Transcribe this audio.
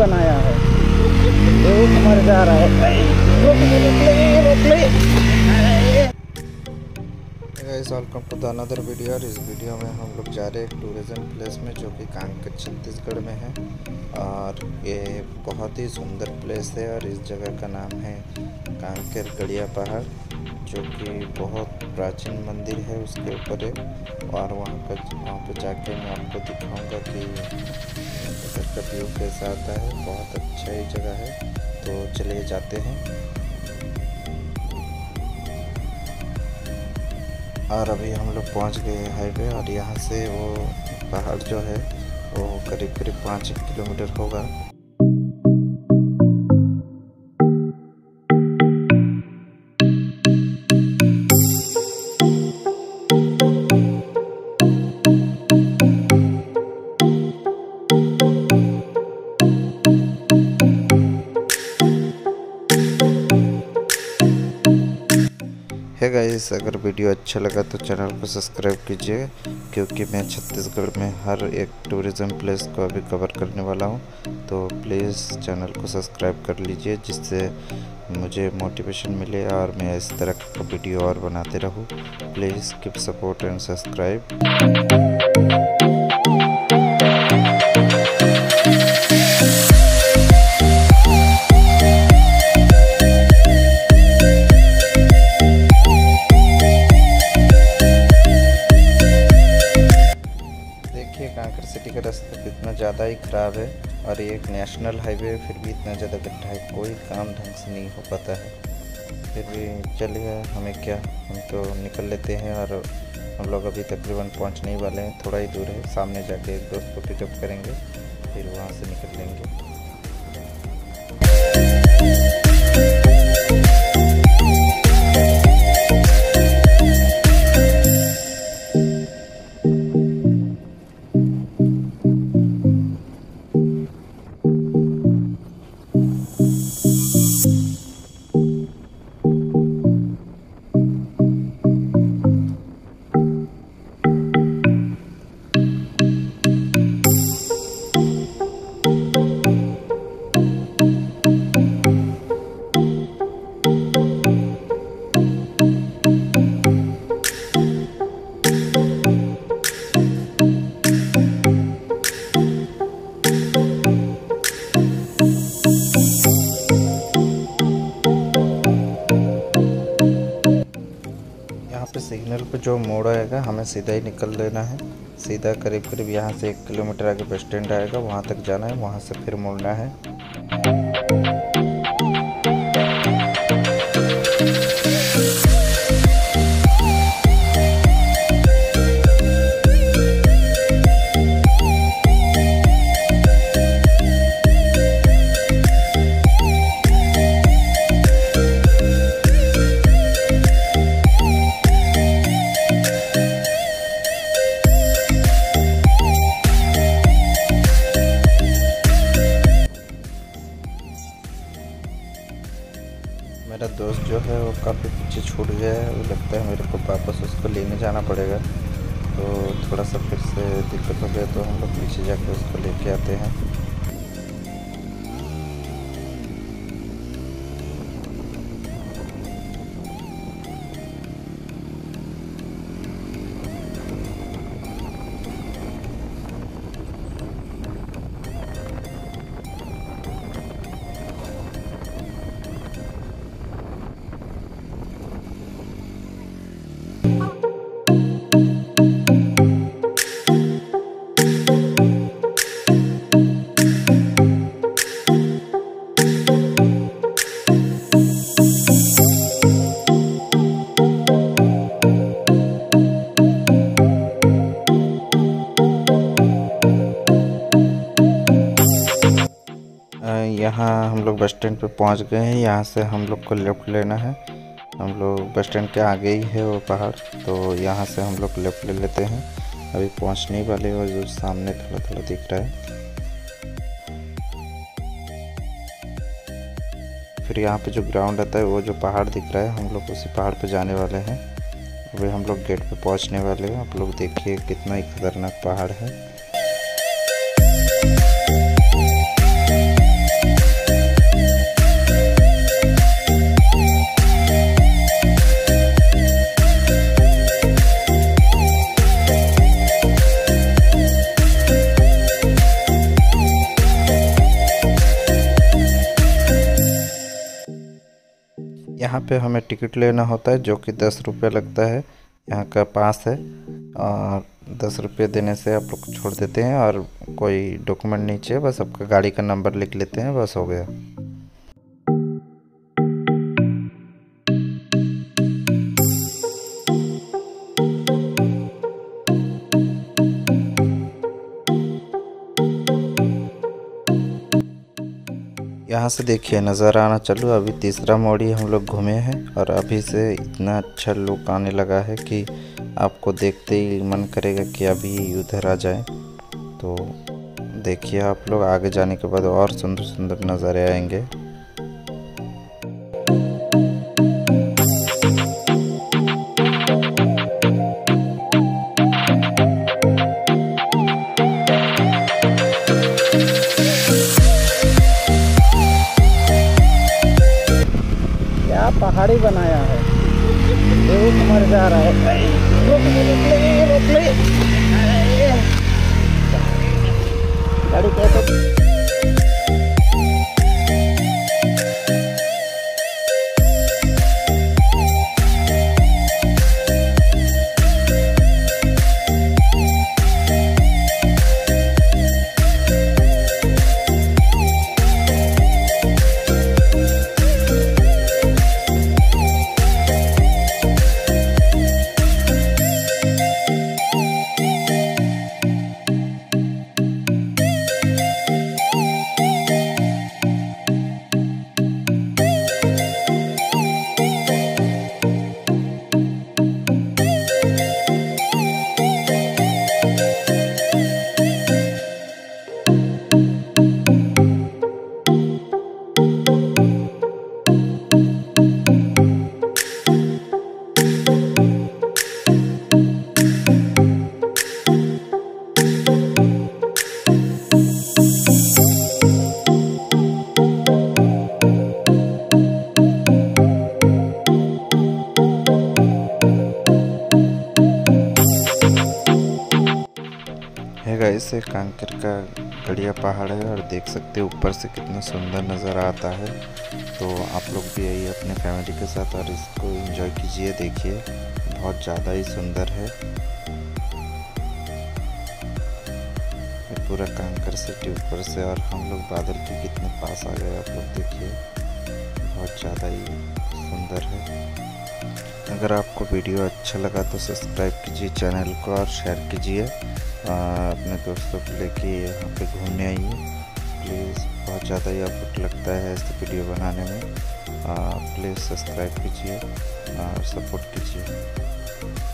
बनाया है। एक मर जा रहा है। रोक ले। Guys welcome to the another video. और इस वीडियो में हम लोग जा रहे हैं टूरिज़म प्लेस में जो कि कांकेर छत्तीसगढ़ में है। और ये बहुत ही सुंदर प्लेस है और इस जगह का नाम है कांकेर गड़िया पहाड़, जो कि बहुत प्राचीन मंदिर है उसके ऊपर है। और वहाँ पे जाके मैं आपको दिखाऊंगा कि इधर का व्यू कैसा आता है। बहुत अच्छा ही जगह है, तो चलिए जाते हैं। और अभी हम लोग पहुंच गए हाईवे, और यहाँ से वो पहाड़ जो है वो करीब 5 किलोमीटर होगा। है गाइस, अगर वीडियो अच्छा लगा तो चैनल को सब्सक्राइब कीजिए, क्योंकि मैं छत्तीसगढ़ में हर एक टूरिज़म प्लेस को अभी कवर करने वाला हूं। तो प्लीज़ चैनल को सब्सक्राइब कर लीजिए, जिससे मुझे मोटिवेशन मिले और मैं इस तरह का वीडियो और बनाते रहूं। Please keep support and subscribe. Kanker city का रास्ता कितना ज़्यादा ही ख़राब है, और ये एक नेशनल हाईवे है, फिर भी इतना ज़्यादा गड्ढा है, कोई काम ढंग से नहीं हो पाता है। फिर भी चलिए, हमें क्या, हम तो निकल लेते हैं। और हम लोग अभी तकरीबन पहुंचने ही वाले हैं, थोड़ा ही दूर है। सामने जाके एक दोस्त को पिकअप करेंगे, फिर वहां से निकल लेंगे। सिग्नल पे जो मोड़ आएगा हमें सीधा ही निकल लेना है। सीधा करीब यहाँ से 1 किलोमीटर आगे बस स्टैंड आएगा, वहाँ तक जाना है, वहाँ से फिर मुड़ना है। मेरा दोस्त जो है वो काफ़ी पीछे छूट गया है, वो लगता है मेरे को वापस उसको लेने जाना पड़ेगा। तो थोड़ा सा फिर से दिक्कत हो गया, तो हम लोग पीछे जाके उसको लेके आते हैं। यहाँ हम लोग बस स्टैंड पे पहुँच गए हैं। यहाँ से हम लोग को लेफ़्ट लेना है। हम लोग बस स्टैंड के आगे ही है वो पहाड़, तो यहाँ से हम लोग लेफ़्ट ले लेते हैं। अभी पहुँचने ही वाले हो, जो सामने थोड़ा थोड़ा दिख रहा है। फिर यहाँ पे जो ग्राउंड आता है, वो जो पहाड़ दिख रहा है, हम लोग उसी पहाड़ पे जाने वाले हैं। अभी हम लोग गेट पे पहुँचने वाले हैं। आप लोग देखिए कितना ही खतरनाक पहाड़ है। यहाँ पे हमें टिकट लेना होता है जो कि 10 रुपये लगता है। यहाँ का पास है और 10 रुपये देने से आप लोग छोड़ देते हैं और कोई डॉक्यूमेंट नहीं चाहिए, बस आपका गाड़ी का नंबर लिख लेते हैं, बस हो गया। यहाँ से देखिए नज़ारा आना चालू। अभी तीसरा मोड़ ही हम लोग घूमे हैं और अभी से इतना अच्छा लुक आने लगा है कि आपको देखते ही मन करेगा कि अभी उधर आ जाए। तो देखिए आप लोग, आगे जाने के बाद और सुंदर सुंदर नज़ारे आएंगे। पहाड़ी बनाया है, देखो कमर जा रहा है। रोक ले गाड़ी कैसे। गाइस, एक कांकर का गढ़िया पहाड़ है और देख सकते हैं ऊपर से कितना सुंदर नज़र आता है। तो आप लोग भी आइए अपने फैमिली के साथ और इसको एंजॉय कीजिए। देखिए बहुत ज़्यादा ही सुंदर है। ये पूरा कांकर सिटी ऊपर से और हम लोग बादल के कितने पास आ गए, आप लोग देखिए बहुत ज़्यादा ही सुंदर है। अगर आपको वीडियो अच्छा लगा तो सब्सक्राइब कीजिए चैनल को और शेयर कीजिए। अपने दोस्तों को लेके यहाँ पे घूमने आइए प्लीज़। बहुत ज़्यादा ही एफर्ट लगता है इस वीडियो बनाने में। प्लीज़ सब्सक्राइब कीजिए और सपोर्ट कीजिए।